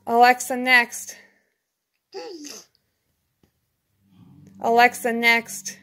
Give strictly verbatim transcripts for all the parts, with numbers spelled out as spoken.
Alexa, next. Alexa, next.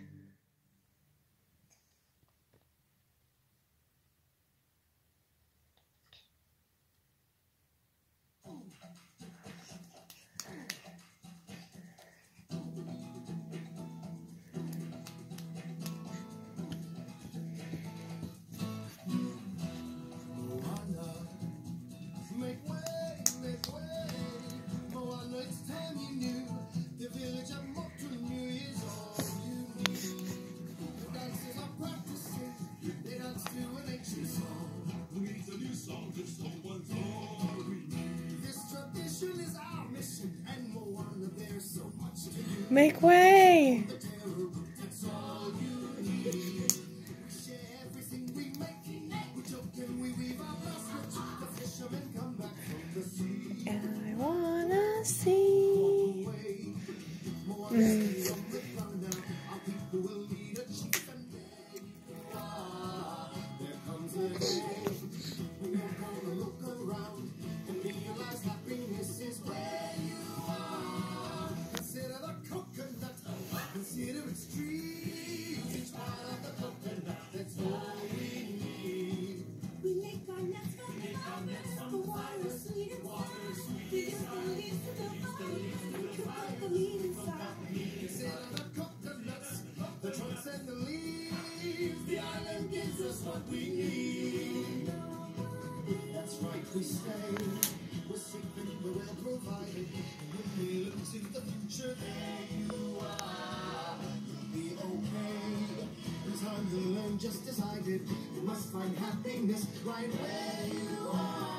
Moana, make way, make way. Moana, it's time you knew the village of Moana is all you need. The dancers are practicing, they dance to an ancient song. Who needs a new song if someone's all we need? This tradition is our mission, and Moana, there's so much to do. Make way! That's all you need. We share everything we make. We joke and we weave our baskets. The fishermen come back from the sea. And I wanna see. Mm. Our people will lead a chief and there comes a day. We are gonna look around and realize happiness is where you are. Consider the coconut, consider its tree. Each part of the coconut, that's all we need. We make our nest from the water is sweet and sour. We use the leaves to the body and cook up the meat inside. Consider the coconuts, the trunks and the leaves. The island gives us what we need. That's right, we stay. We're secret, we're well provided. When we look to the future, there you are. You'll be okay. In time you'll learn just as I did. You must find happiness right where you are.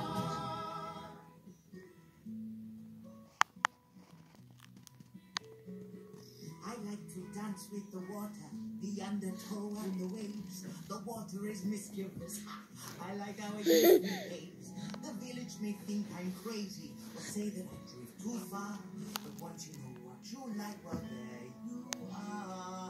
I like to dance with the water, the undertow and the waves. The water is mischievous. I like how it behaves. The village may think I'm crazy or say that I drift too far. But once you know what you like, well, there you are.